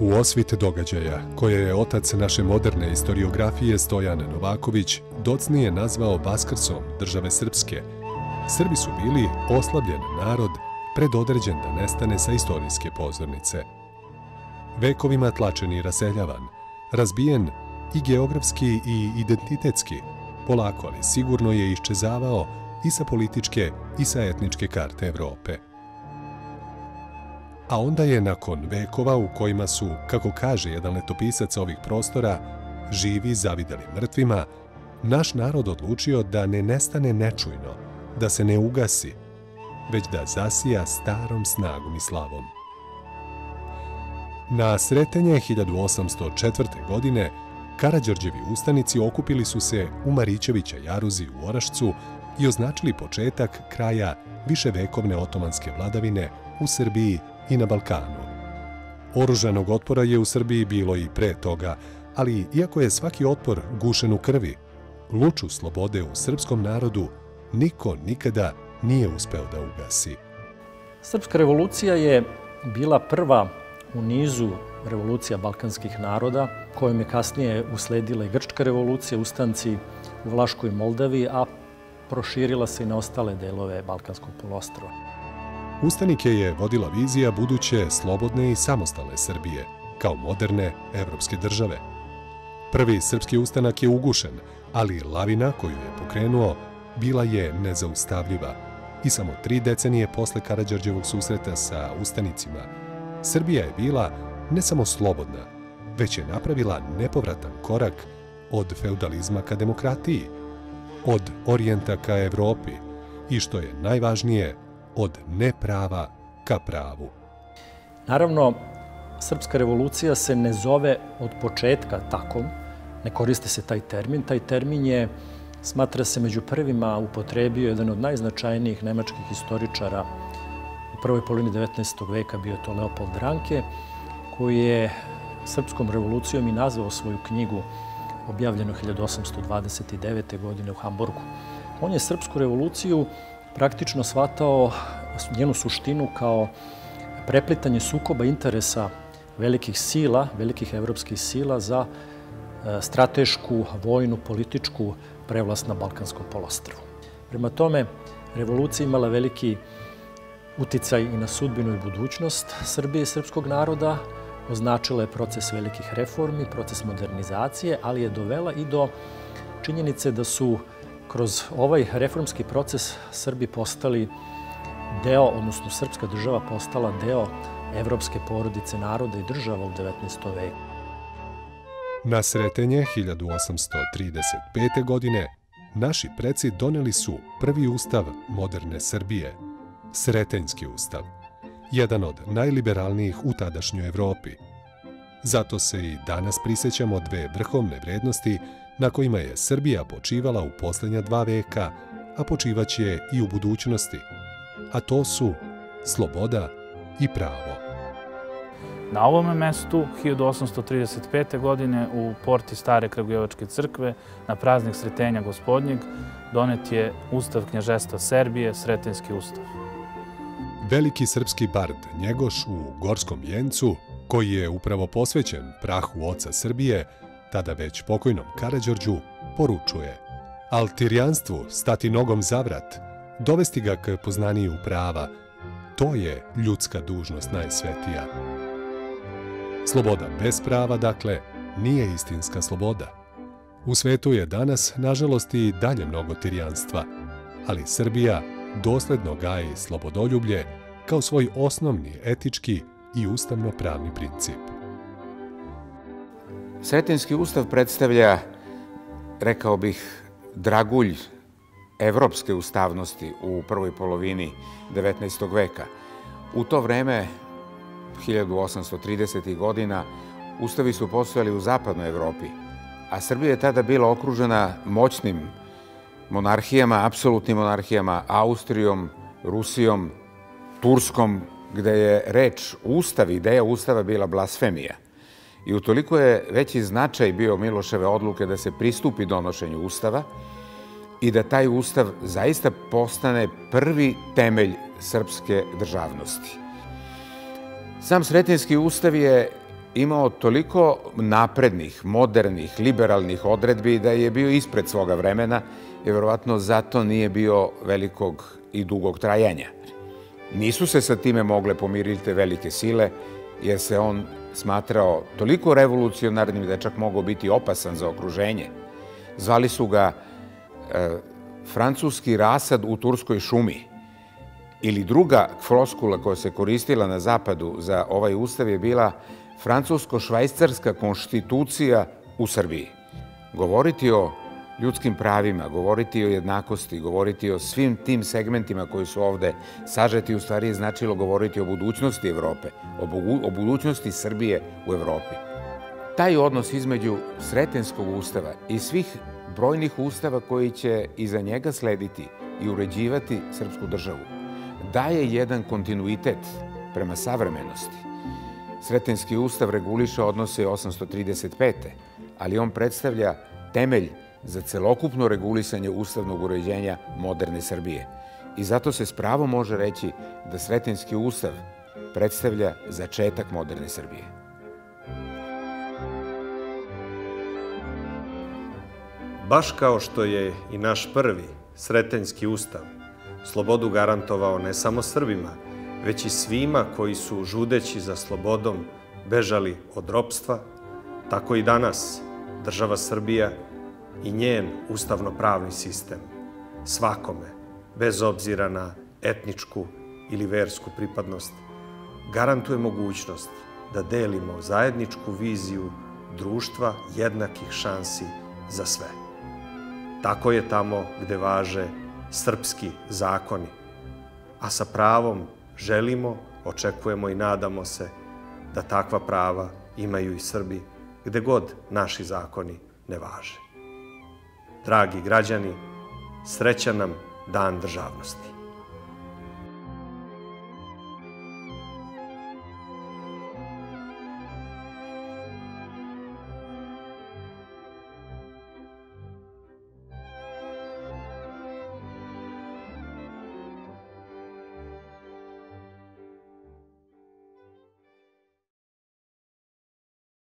U osvit događaja, koje je otac naše moderne istoriografije Stojan Novaković docnije nazvao Vaskrsom države Srpske, Srbi su bili oslabljen narod predodređen da nestane sa istorijske pozornice. Vekovima tlačen i raseljavan, razbijen i geografski i identitetski, polako ali sigurno je iščezavao i sa političke i sa etničke karte Evrope. A onda je nakon vekova u kojima su, kako kaže jedan letopisac ovih prostora, živi zavidali mrtvima, naš narod odlučio da ne nestane nečujno, da se ne ugasi, već da zasija starom snagom i slavom. Na Sretenje 1804. godine Karađorđevi ustanici okupili su se u Marićevića jaruzi u Orašcu i označili početak kraja viševekovne otomanske vladavine u Srbiji i na Balkanu. Oružanog otpora je u Srbiji bilo i pre toga, ali iako je svaki otpor gušen u krvi, luču slobode u srpskom narodu niko nikada nije uspeo da ugasi. Srpska revolucija je bila prva u nizu revolucija balkanskih naroda, kojom je kasnije usledila i Grčka revolucija, ustanci u Vlaškoj Moldaviji, a proširila se i na ostale delove Balkanskog poluostrva. Ustanike je vodila vizija buduće slobodne i samostalne Srbije, kao moderne evropske države. Prvi srpski ustanak je ugušen, ali lavina koju je pokrenuo bila je nezaustavljiva i samo 3 decenije posle Karađorđevog susreta sa ustanicima, Srbija je bila ne samo slobodna, već je napravila nepovratan korak od feudalizma ka demokratiji, od orijenta ka Evropi i, što je najvažnije, od neprava ka pravu. Naravno, Srpska revolucija se ne zove od početka tako, ne koriste se taj termin. Taj termin je, smatra se, među prvima upotrebio jedan od najznačajnijih nemačkih historičara u prvoj polovini 19. veka, bio to Leopold Ranke, koji je Srpskom revolucijom i nazvao svoju knjigu, objavljenu 1829. godine u Hamburgu. On je Srpsku revoluciju praktično shvatao njenu suštinu kao preplitanje sukoba interesa velikih sila, velikih evropskih sila za stratešku, vojnu, političku prevlast na Balkanskom poluostrvu. Prema tome, revolucija imala veliki uticaj i na sudbinu i budućnost Srbije i srpskog naroda, označila je proces velikih reformi, proces modernizacije, ali je dovela i do činjenice da su kroz ovaj reformski proces Srbi postali deo, odnosno srpska država postala deo evropske porodice naroda i država u 19. veku. Na Sretenje 1835. godine naši preci doneli su prvi ustav moderne Srbije, Sretenjski ustav, jedan od najliberalnijih u tadašnjoj Evropi. Zato se i danas prisjećamo 2 vrhovne vrednosti na kojima je Srbija počivala u posljednja 2 veka, a počivaće i u budućnosti, a to su sloboda i pravo. Na ovome mestu, 1835. godine, u porti Stare Kragujevačke crkve, na praznik Sretenja Gospodnjeg, donet je Ustav Knjažestva Serbije, Sretenjski ustav. Veliki srpski bard Njegoš u Gorskom Vjencu, koji je upravo posvećen prahu oca Srbije, tada već pokojnom Karađorđu, poručuje: "Al tirjanstvu stati nogom za vrat, dovesti ga k poznaniju prava, to je ljudska dužnost najsvetija." Sloboda bez prava, dakle, nije istinska sloboda. U svetu je danas, nažalost, i dalje mnogo tirjanstva, ali Srbija dosledno gaji slobodoljublje kao svoj osnovni etički i ustavno-pravni princip. Sretenjski ustav predstavlja, rekao bih, dragulj evropske ustavnosti u prvoj polovini 19. veka. U to vreme, 1830. godina, ustavi su postojali u zapadnoj Evropi, a Srbija je tada bila okružena moćnim monarhijama, apsolutnim monarhijama, Austrijom, Rusijom, Turskom, gde je reč ustav, ideja ustava bila blasfemija. I utoliko je veći značaj bio Miloševe odluke da se pristupi donošenju ustava i da taj ustav zaista postane prvi temelj srpske državnosti. Sam Sretenjski ustav je imao toliko naprednih, modernih, liberalnih odredbi da je bio ispred svoga vremena i verovatno zato nije bio velikog i dugog trajanja. Nisu se sa time mogle pomiriti te velike sile, jer se on smatrao toliko revolucionarnim da je čak mogao biti opasan za okruženje. Zvali su ga francuski rasad u turskoj šumi. Ili druga floskula koja se koristila na zapadu za ovaj ustav je bila francusko-švajcarska konstitucija u Srbiji. Govoriti o ljudskim pravima, govoriti o jednakosti, govoriti o svim tim segmentima koji su ovde sažeti, u stvari je značilo govoriti o budućnosti Evrope, o budućnosti Srbije u Evropi. Taj odnos između Sretenjskog ustava i svih brojnih ustava koji će iza njega slediti i uređivati srpsku državu daje jedan kontinuitet prema savremenosti. Sretenjski ustav reguliše odnose 835. ali on predstavlja temelj za celokupno regulisanje ustavnog uređenja moderne Srbije. I zato se s pravom može reći da Sretenjski ustav predstavlja začetak moderne Srbije. Baš kao što je i naš prvi Sretenjski ustav slobodu garantovao ne samo Srbima, već i svima koji su, žudeći za slobodom, bežali od ropstva, tako i danas država Srbija i njen ustavno-pravni sistem svakome, bez obzira na etničku ili versku pripadnost, garantuje mogućnost da delimo zajedničku viziju društva jednakih šansi za sve. Tako je tamo gde važe srpski zakoni, a sa pravom želimo, očekujemo i nadamo se da takva prava imaju i Srbi gde god naši zakoni ne važe. Dragi građani, srećan nam Dan državnosti.